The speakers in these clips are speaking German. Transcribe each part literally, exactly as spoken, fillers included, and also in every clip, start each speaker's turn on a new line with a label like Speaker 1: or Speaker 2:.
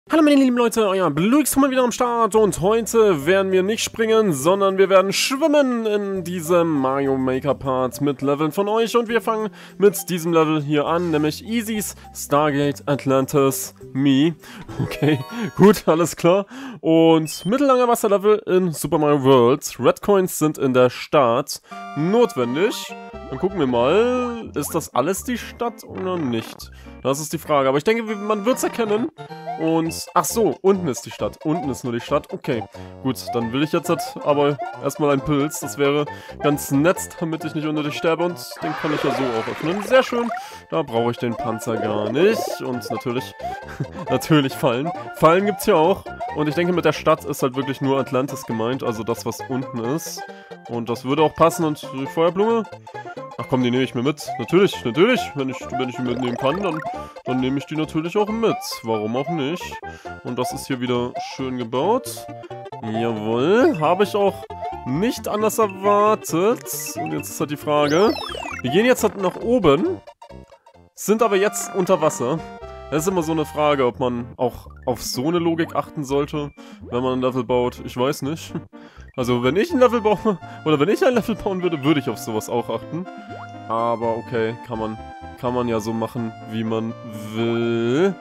Speaker 1: Hallo meine lieben Leute, euer Bluix mal wieder am Start und heute werden wir nicht springen, sondern wir werden schwimmen in diesem Mario Maker Part mit Leveln von euch und wir fangen mit diesem Level hier an, nämlich Easy's Stargate Atlantis Me. Okay, gut, alles klar. Und mittellanger Wasserlevel in Super Mario World. Red Coins sind in der Stadt notwendig. Dann gucken wir mal, ist das alles die Stadt oder nicht? Das ist die Frage, aber ich denke, man wird es erkennen. Und, ach so, unten ist die Stadt. Unten ist nur die Stadt. Okay, gut, dann will ich jetzt halt aber erstmal einen Pilz. Das wäre ganz nett, damit ich nicht unnötig sterbe. Und den kann ich ja so auch öffnen. Sehr schön. Da brauche ich den Panzer gar nicht. Und natürlich, natürlich Fallen. Fallen gibt es hier auch. Und ich denke, mit der Stadt ist halt wirklich nur Atlantis gemeint. Also das, was unten ist. Und das würde auch passen. Und die Feuerblume? Ach komm, die nehme ich mir mit. Natürlich, natürlich. Wenn ich, wenn ich die mitnehmen kann, dann, dann nehme ich die natürlich auch mit. Warum auch nicht? Und das ist hier wieder schön gebaut. Jawohl. Habe ich auch nicht anders erwartet. Und jetzt ist halt die Frage. Wir gehen jetzt halt nach oben. Sind aber jetzt unter Wasser. Das ist immer so eine Frage, ob man auch auf so eine Logik achten sollte, wenn man ein Level baut. Ich weiß nicht. Also wenn ich ein Level baue, oder wenn ich ein Level bauen würde, würde ich auf sowas auch achten. Aber okay, kann man, kann man ja so machen, wie man will.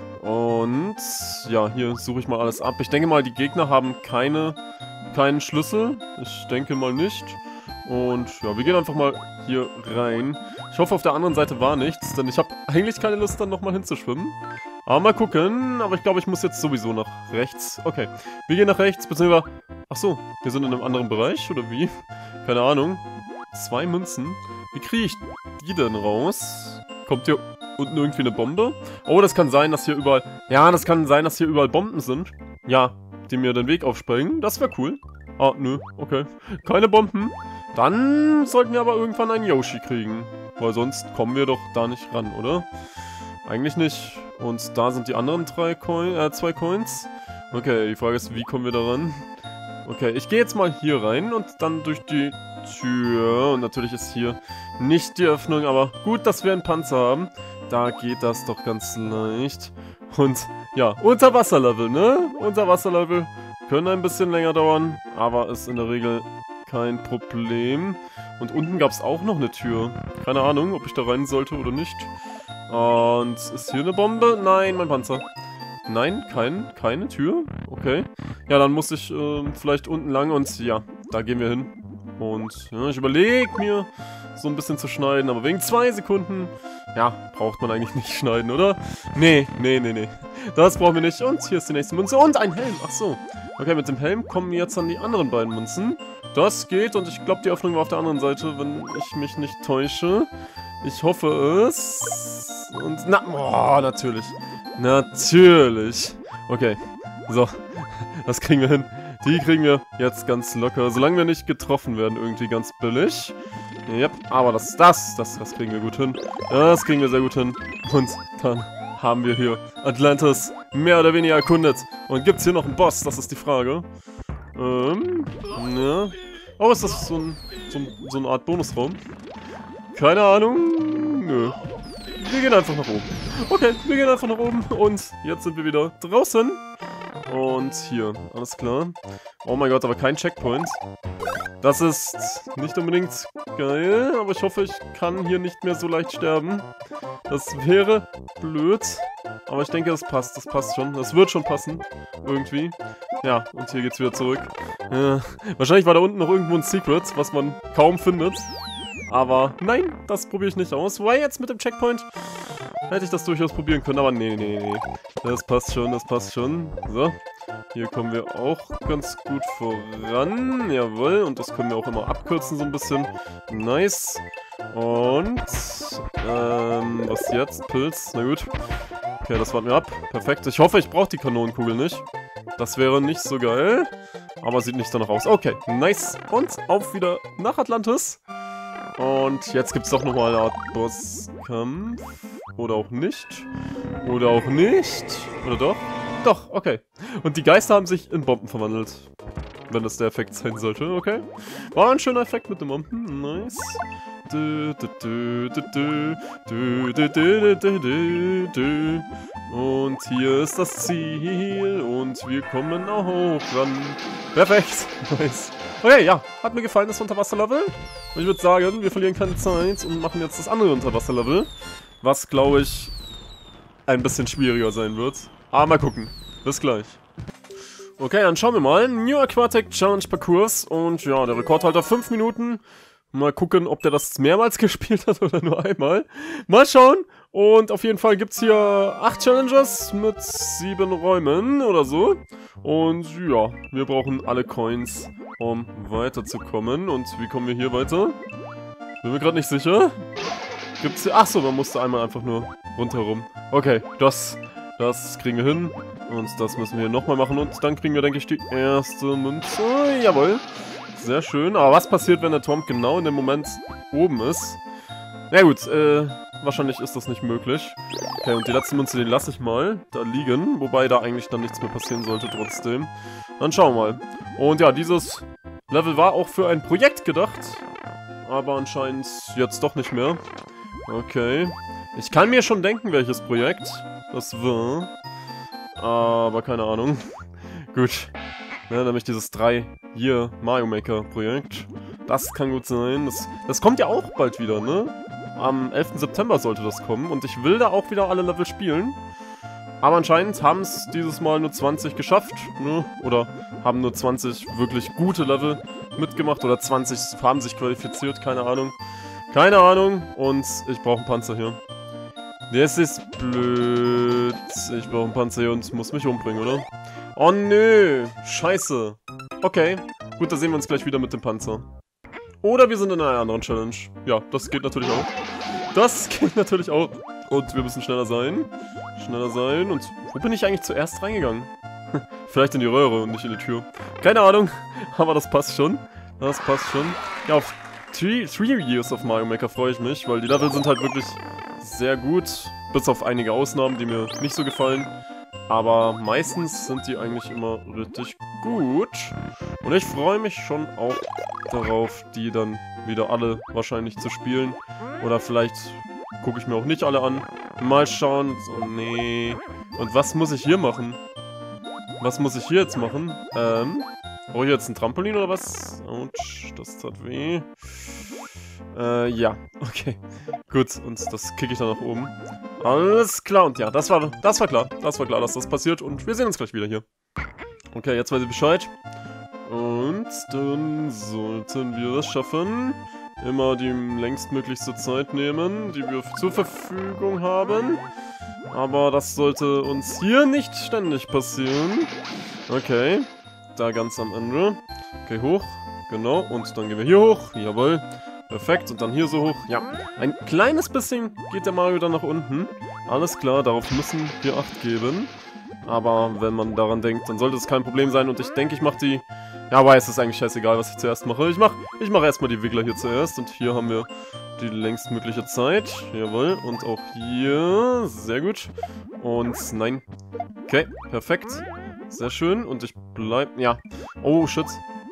Speaker 1: Und ja, hier suche ich mal alles ab. Ich denke mal, die Gegner haben keine, keinen Schlüssel. Ich denke mal nicht. Und ja, wir gehen einfach mal hier rein. Ich hoffe, auf der anderen Seite war nichts, denn ich habe eigentlich keine Lust, dann nochmal hinzuschwimmen. Aber mal gucken. Aber ich glaube, ich muss jetzt sowieso nach rechts. Okay, wir gehen nach rechts, beziehungsweise... Achso, wir sind in einem anderen Bereich, oder wie? Keine Ahnung. Zwei Münzen. Wie kriege ich die denn raus? Kommt hier unten irgendwie eine Bombe? Oh, das kann sein, dass hier überall... Ja, das kann sein, dass hier überall Bomben sind. Ja, die mir den Weg aufsprengen. Das wäre cool. Ah, nö, okay. Keine Bomben. Dann sollten wir aber irgendwann einen Yoshi kriegen. Weil sonst kommen wir doch da nicht ran, oder? Eigentlich nicht. Und da sind die anderen drei Coin, äh, zwei Coins. Okay, die Frage ist, wie kommen wir da ran? Okay, ich gehe jetzt mal hier rein und dann durch die Tür. Und natürlich ist hier nicht die Öffnung, aber gut, dass wir einen Panzer haben. Da geht das doch ganz leicht. Und ja, Unterwasserlevel, ne? Unterwasserlevel können ein bisschen länger dauern, aber ist in der Regel kein Problem. Und unten gab es auch noch eine Tür. Keine Ahnung, ob ich da rein sollte oder nicht. Und ist hier eine Bombe? Nein, mein Panzer. Nein, kein, keine Tür. Okay. Ja, dann muss ich äh, vielleicht unten lang und ja, da gehen wir hin. Und ja, ich überlege mir, so ein bisschen zu schneiden, aber wegen zwei Sekunden, ja, braucht man eigentlich nicht schneiden, oder? Nee, nee, nee, nee. Das brauchen wir nicht. Und hier ist die nächste Münze und ein Helm. Ach so. Okay, mit dem Helm kommen wir jetzt an die anderen beiden Münzen. Das geht und ich glaube, die Öffnung war auf der anderen Seite, wenn ich mich nicht täusche. Ich hoffe es. Und na, oh, natürlich. Natürlich. Okay, so. Das kriegen wir hin. Die kriegen wir jetzt ganz locker. Solange wir nicht getroffen werden, irgendwie ganz billig. Yep, aber das, das, das, das kriegen wir gut hin. Das kriegen wir sehr gut hin. Und dann haben wir hier Atlantis mehr oder weniger erkundet. Und gibt's hier noch einen Boss? Das ist die Frage. Ähm, ja. Oh, ist das so, ein, so, ein, so eine Art Bonusraum? Keine Ahnung. Nö. Wir gehen einfach nach oben. Okay, wir gehen einfach nach oben. Und jetzt sind wir wieder draußen. Und hier, alles klar. Oh mein Gott, aber kein Checkpoint. Das ist nicht unbedingt geil, aber ich hoffe, ich kann hier nicht mehr so leicht sterben. Das wäre blöd, aber ich denke, das passt, das passt schon. Das wird schon passen, irgendwie. Ja, und hier geht's wieder zurück. Äh, wahrscheinlich war da unten noch irgendwo ein Secret, was man kaum findet. Aber nein, das probiere ich nicht aus. Wobei jetzt mit dem Checkpoint hätte ich das durchaus probieren können, aber nee, nee, nee. Das passt schon, das passt schon. So, hier kommen wir auch ganz gut voran. Jawohl, und das können wir auch immer abkürzen so ein bisschen. Nice. Und, ähm, was jetzt? Pilz, na gut. Okay, das warten wir ab. Perfekt. Ich hoffe, ich brauche die Kanonenkugel nicht. Das wäre nicht so geil. Aber sieht nicht danach aus. Okay, nice. Und auf wieder nach Atlantis. Und jetzt gibt es doch nochmal eine Art Bosskampf. Oder auch nicht. Oder auch nicht. Oder doch? Doch, okay. Und die Geister haben sich in Bomben verwandelt. Wenn das der Effekt sein sollte, okay. War ein schöner Effekt mit den Bomben, nice. Und hier ist das Ziel und wir kommen auch ran. Perfekt. Nice. Okay, ja, hat mir gefallen das Unterwasserlevel. Und ich würde sagen, wir verlieren keine Zeit und machen jetzt das andere Unterwasserlevel. Was, glaube ich, ein bisschen schwieriger sein wird. Aber mal gucken. Bis gleich. Okay, dann schauen wir mal. New Aquatic Challenge Parcours. Und ja, der Rekordhalter fünf Minuten. Mal gucken, ob der das mehrmals gespielt hat oder nur einmal. Mal schauen. Und auf jeden Fall gibt es hier acht Challenges mit sieben Räumen oder so. Und ja, wir brauchen alle Coins, um weiterzukommen. Und wie kommen wir hier weiter? Bin mir gerade nicht sicher. Gibt's hier... Achso, man musste einmal einfach nur rundherum. Okay, das, das kriegen wir hin. Und das müssen wir hier nochmal machen. Und dann kriegen wir, denke ich, die erste Münze. Jawohl. Sehr schön. Aber was passiert, wenn der Turm genau in dem Moment oben ist? Na gut, äh, wahrscheinlich ist das nicht möglich. Okay, und die letzte Münze, die lasse ich mal da liegen. Wobei da eigentlich dann nichts mehr passieren sollte trotzdem. Dann schauen wir mal. Und ja, dieses Level war auch für ein Projekt gedacht. Aber anscheinend jetzt doch nicht mehr. Okay. Ich kann mir schon denken, welches Projekt das war. Aber keine Ahnung. Gut. Ja, nämlich dieses drei Year Mario Maker Projekt. Das kann gut sein. Das, das kommt ja auch bald wieder, ne? Am elften September sollte das kommen. Und ich will da auch wieder alle Level spielen. Aber anscheinend haben es dieses Mal nur zwanzig geschafft, ne? Oder haben nur zwanzig wirklich gute Level mitgemacht. Oder zwanzig haben sich qualifiziert, keine Ahnung. Keine Ahnung. Und ich brauche einen Panzer hier. Das ist blöd. Ich brauche einen Panzer hier und muss mich umbringen, oder? Oh nö. Scheiße. Okay. Gut, da sehen wir uns gleich wieder mit dem Panzer. Oder wir sind in einer anderen Challenge. Ja, das geht natürlich auch. Das geht natürlich auch. Und wir müssen schneller sein. Schneller sein. Und wo bin ich eigentlich zuerst reingegangen? Vielleicht in die Röhre und nicht in die Tür. Keine Ahnung. Aber das passt schon. Das passt schon. Ja, auf Three, three Years of Mario Maker freue ich mich, weil die Level sind halt wirklich sehr gut. Bis auf einige Ausnahmen, die mir nicht so gefallen. Aber meistens sind die eigentlich immer richtig gut. Und ich freue mich schon auch darauf, die dann wieder alle wahrscheinlich zu spielen. Oder vielleicht gucke ich mir auch nicht alle an. Mal schauen. Oh, nee. Und was muss ich hier machen? Was muss ich hier jetzt machen? Ähm, brauche ich jetzt ein Trampolin oder was? Autsch, das tat weh. Äh, ja. Okay. Gut, und das kicke ich dann nach oben. Alles klar, und ja, das war, das war klar. Das war klar, dass das passiert. Und wir sehen uns gleich wieder hier. Okay, jetzt weiß ich Bescheid. Und dann sollten wir es schaffen. Immer die längstmöglichste Zeit nehmen, die wir zur Verfügung haben. Aber das sollte uns hier nicht ständig passieren. Okay, da ganz am Ende. Okay, hoch. Genau, und dann gehen wir hier hoch. Jawohl. Perfekt, und dann hier so hoch. Ja, ein kleines bisschen geht der Mario dann nach unten. Alles klar, darauf müssen wir Acht geben. Aber wenn man daran denkt, dann sollte es kein Problem sein. Und ich denke, ich mache die... Ja, aber es ist eigentlich scheißegal, was ich zuerst mache. Ich mache ich mach erstmal die Wiggler hier zuerst. Und hier haben wir die längstmögliche Zeit. Jawohl, und auch hier. Sehr gut. Und nein. Okay, perfekt. Sehr schön. Und ich bleib... Ja. Oh, shit.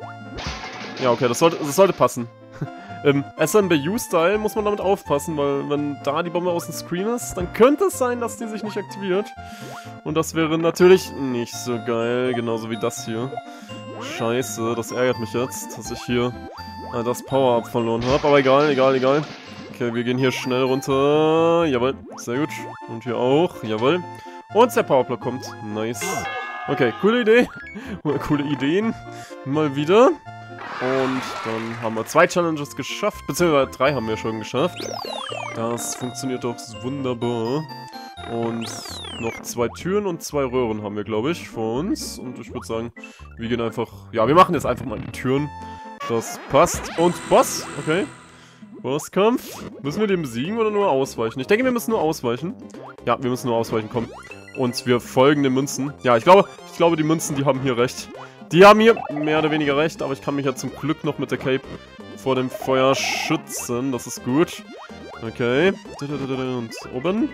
Speaker 1: Ja, okay, das sollte, das sollte passen. Im S M B U-Style muss man damit aufpassen, weil wenn da die Bombe aus dem Screen ist, dann könnte es sein, dass die sich nicht aktiviert. Und das wäre natürlich nicht so geil, genauso wie das hier. Scheiße, das ärgert mich jetzt, dass ich hier äh, das Power-Up verloren habe. Aber egal, egal, egal. Okay, wir gehen hier schnell runter. Jawohl, sehr gut. Und hier auch, jawohl. Und der Powerblock kommt. Nice. Okay, coole Idee. Coole Ideen. Mal wieder. Und dann haben wir zwei Challenges geschafft, beziehungsweise drei haben wir schon geschafft. Das funktioniert doch wunderbar. Und noch zwei Türen und zwei Röhren haben wir, glaube ich, vor uns. Und ich würde sagen, wir gehen einfach... Ja, wir machen jetzt einfach mal die Türen. Das passt. Und Boss, okay. Bosskampf. Müssen wir den besiegen oder nur ausweichen? Ich denke, wir müssen nur ausweichen. Ja, wir müssen nur ausweichen, komm. Und wir folgen den Münzen. Ja, ich glaube, ich glaube, die Münzen, die haben hier recht. Die haben hier mehr oder weniger recht, aber ich kann mich ja zum Glück noch mit der Cape vor dem Feuer schützen. Das ist gut. Okay. Und oben.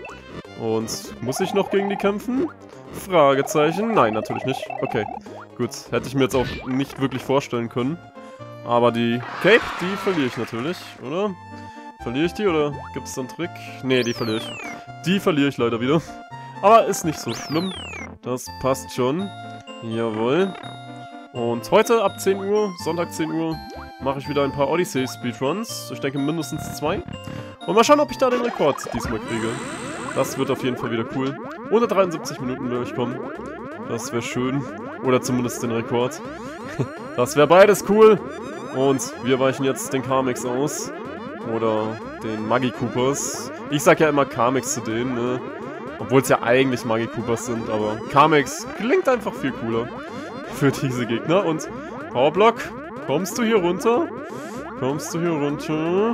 Speaker 1: Und muss ich noch gegen die kämpfen? Fragezeichen. Nein, natürlich nicht. Okay, gut. Hätte ich mir jetzt auch nicht wirklich vorstellen können. Aber die Cape, die verliere ich natürlich, oder? Verliere ich die oder gibt es da einen Trick? Nee, die verliere ich. Die verliere ich leider wieder. Aber ist nicht so schlimm. Das passt schon. Jawohl. Und heute ab zehn Uhr, Sonntag zehn Uhr, mache ich wieder ein paar Odyssey Speedruns. Ich denke mindestens zwei. Und mal schauen, ob ich da den Rekord diesmal kriege. Das wird auf jeden Fall wieder cool. Unter dreiundsiebzig Minuten will ich kommen. Das wäre schön. Oder zumindest den Rekord. Das wäre beides cool. Und wir weichen jetzt den Carmix aus. Oder den Magi-Koopas. Ich sag ja immer Carmix zu denen, ne? Obwohl es ja eigentlich Magi-Koopas sind, aber Carmix klingt einfach viel cooler für diese Gegner. Und Powerblock, kommst du hier runter? Kommst du hier runter?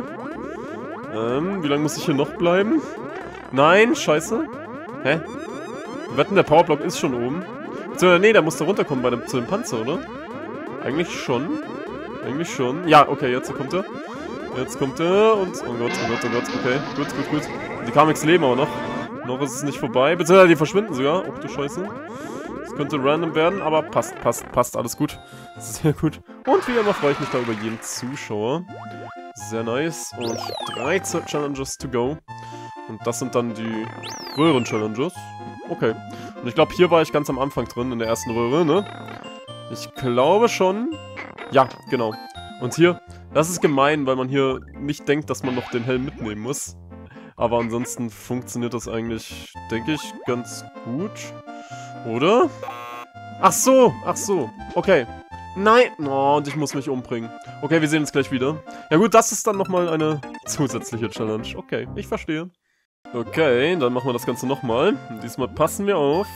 Speaker 1: Ähm, wie lange muss ich hier noch bleiben? Nein, scheiße. Hä? Wir wetten, der Powerblock ist schon oben. So, nee, der muss da runterkommen bei dem, zu dem Panzer, oder? Eigentlich schon. Eigentlich schon. Ja, okay, jetzt kommt er. Jetzt kommt er und... Oh Gott, oh Gott, oh Gott. Okay, gut, gut, gut. Die Carmix leben aber noch. Noch ist es nicht vorbei. Beziehungsweise die verschwinden sogar. Oh, du Scheiße. Das könnte random werden, aber passt, passt, passt. Alles gut. Sehr gut. Und wie immer freue ich mich da über jeden Zuschauer. Sehr nice. Und drei Challenges to go. Und das sind dann die Röhren-Challenges. Okay. Und ich glaube, hier war ich ganz am Anfang drin, in der ersten Röhre, ne? Ich glaube schon. Ja, genau. Und hier, das ist gemein, weil man hier nicht denkt, dass man noch den Helm mitnehmen muss. Aber ansonsten funktioniert das eigentlich, denke ich, ganz gut. Oder? Ach so, ach so. Okay. Nein. Oh, und ich muss mich umbringen. Okay, wir sehen uns gleich wieder. Ja gut, das ist dann nochmal eine zusätzliche Challenge. Okay, ich verstehe. Okay, dann machen wir das Ganze nochmal. Diesmal passen wir auf.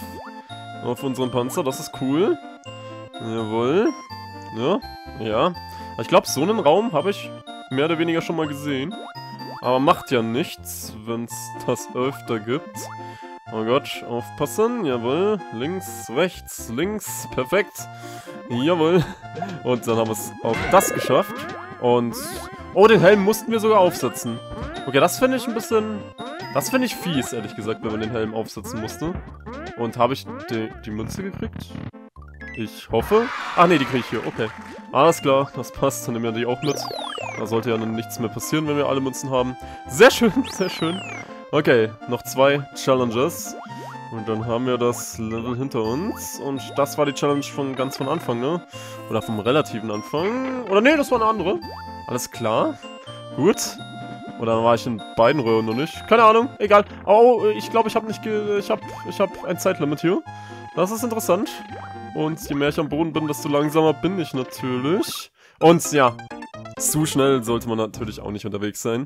Speaker 1: Auf unseren Panzer, das ist cool. Jawohl. Ja, ja. Ich glaube, so einen Raum habe ich mehr oder weniger schon mal gesehen. Aber macht ja nichts, wenn es das öfter gibt. Oh Gott, aufpassen. Jawohl. Links, rechts, links. Perfekt. Jawohl. Und dann haben wir es auch das geschafft. Und... Oh, den Helm mussten wir sogar aufsetzen. Okay, das finde ich ein bisschen... Das finde ich fies, ehrlich gesagt, wenn man den Helm aufsetzen musste. Und habe ich die, die Münze gekriegt? Ich hoffe. Ach nee, die kriege ich hier. Okay. Alles klar, das passt. Dann nehmen wir die auch mit. Da sollte ja dann nichts mehr passieren, wenn wir alle Münzen haben. Sehr schön, sehr schön. Okay, noch zwei Challenges. Und dann haben wir das Level hinter uns. Und das war die Challenge von ganz von Anfang, ne? Oder vom relativen Anfang. Oder nee, das war eine andere. Alles klar. Gut. Oder war ich in beiden Röhren noch nicht? Keine Ahnung, egal. Oh, ich glaube, ich habe nicht ge... Ich habe ich hab ein Zeitlimit hier. Das ist interessant. Und je mehr ich am Boden bin, desto langsamer bin ich natürlich. Und ja, zu schnell sollte man natürlich auch nicht unterwegs sein.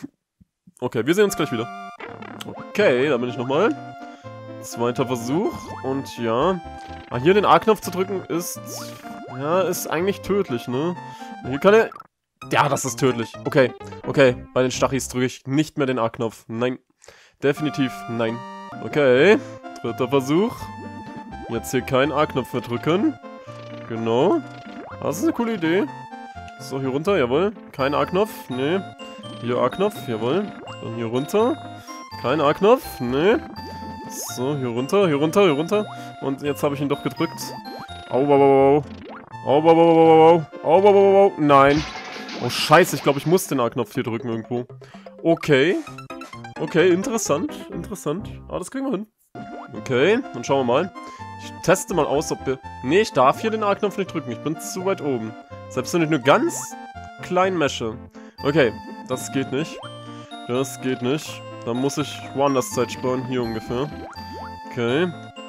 Speaker 1: Okay, wir sehen uns gleich wieder. Okay, da bin ich nochmal. Zweiter Versuch. Und ja, ah, hier den A-Knopf zu drücken ist... Ja, ist eigentlich tödlich, ne? Hier kann er... Ja, das ist tödlich. Okay, okay. Bei den Stachis drücke ich nicht mehr den A-Knopf. Nein. Definitiv nein. Okay. Dritter Versuch. Jetzt hier keinen A-Knopf mehr drücken. Genau. Das ist eine coole Idee. So, hier runter, jawohl. Kein A-Knopf. Nee. Hier A-Knopf, jawohl. Dann hier runter. Kein A-Knopf. Nee. So, hier runter, hier runter, hier runter. Und jetzt habe ich ihn doch gedrückt. Au, au, au, au. Au, au, au, au, au, au, au, au. Nein. Oh, scheiße, ich glaube, ich muss den A-Knopf hier drücken irgendwo. Okay. Okay, interessant, interessant. Aber das kriegen wir hin. Okay, dann schauen wir mal. Ich teste mal aus, ob wir... Nee, ich darf hier den A-Knopf nicht drücken. Ich bin zu weit oben. Selbst wenn ich nur ganz klein mesche. Okay, das geht nicht. Das geht nicht. Dann muss ich woanders Zeit sparen. Hier ungefähr. Okay.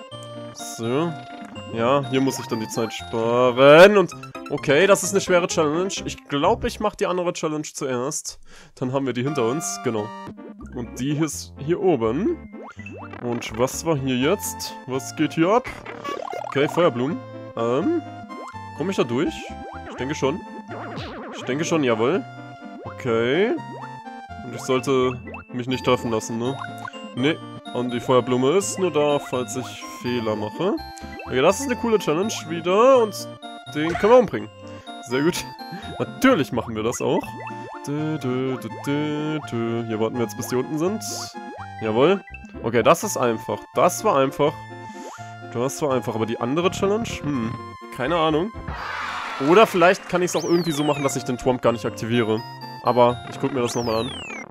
Speaker 1: So. Ja, hier muss ich dann die Zeit sparen. Und... Okay, das ist eine schwere Challenge. Ich glaube, ich mache die andere Challenge zuerst. Dann haben wir die hinter uns. Genau. Und die ist hier oben. Und was war hier jetzt? Was geht hier ab? Okay, Feuerblumen. Ähm, komme ich da durch? Ich denke schon. Ich denke schon, jawohl. Okay. Und ich sollte mich nicht treffen lassen, ne? Ne. Und die Feuerblume ist nur da, falls ich Fehler mache. Okay, das ist eine coole Challenge wieder. Und den können wir umbringen. Sehr gut. Natürlich machen wir das auch. Hier warten wir jetzt, bis die unten sind. Jawohl. Okay, das ist einfach. Das war einfach. Das war einfach. Aber die andere Challenge? Hm. Keine Ahnung. Oder vielleicht kann ich es auch irgendwie so machen, dass ich den Twomp gar nicht aktiviere. Aber ich gucke mir das nochmal an.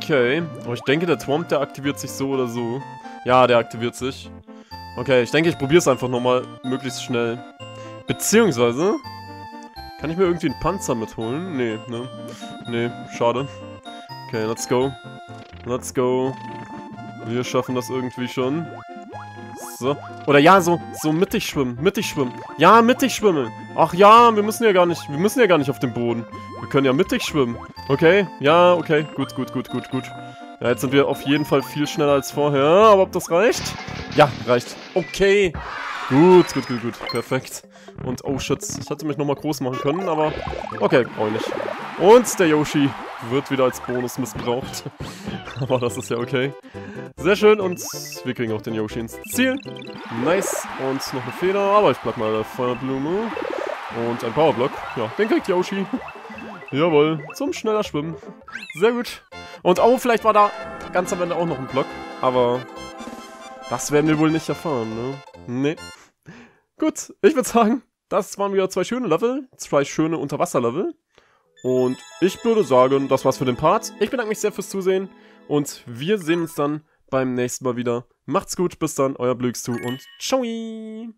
Speaker 1: Okay. Aber ich denke, der Twomp, der aktiviert sich so oder so. Ja, der aktiviert sich. Okay, ich denke, ich probiere es einfach nochmal möglichst schnell. Beziehungsweise... Kann ich mir irgendwie einen Panzer mitholen? Nee, ne? Nee, schade. Okay, let's go. Let's go. Wir schaffen das irgendwie schon. So. Oder ja, so, so mittig schwimmen, mittig schwimmen. Ja, mittig schwimmen. Ach ja, wir müssen ja gar nicht, wir müssen ja gar nicht auf dem Boden. Wir können ja mittig schwimmen. Okay, ja, okay. Gut, gut, gut, gut, gut. Ja, jetzt sind wir auf jeden Fall viel schneller als vorher. Aber ob das reicht? Ja, reicht. Okay. Gut, gut, gut, gut. Perfekt. Und, oh shit, ich hätte mich nochmal groß machen können, aber okay, brauche ich nicht. Und der Yoshi wird wieder als Bonus missbraucht. Aber das ist ja okay. Sehr schön und wir kriegen auch den Yoshi ins Ziel. Nice. Und noch eine Feder, aber ich bleib mal der Feuerblume. Und ein Powerblock. Ja, den kriegt Yoshi. Jawohl, zum schneller Schwimmen. Sehr gut. Und oh, vielleicht war da ganz am Ende auch noch ein Block. Aber das werden wir wohl nicht erfahren, ne? Nee. Gut, ich würde sagen, das waren wieder zwei schöne Level. Zwei schöne Unterwasserlevel. Und ich würde sagen, das war's für den Part. Ich bedanke mich sehr fürs Zusehen. Und wir sehen uns dann beim nächsten Mal wieder. Macht's gut, bis dann, euer Blöxtu und ciao!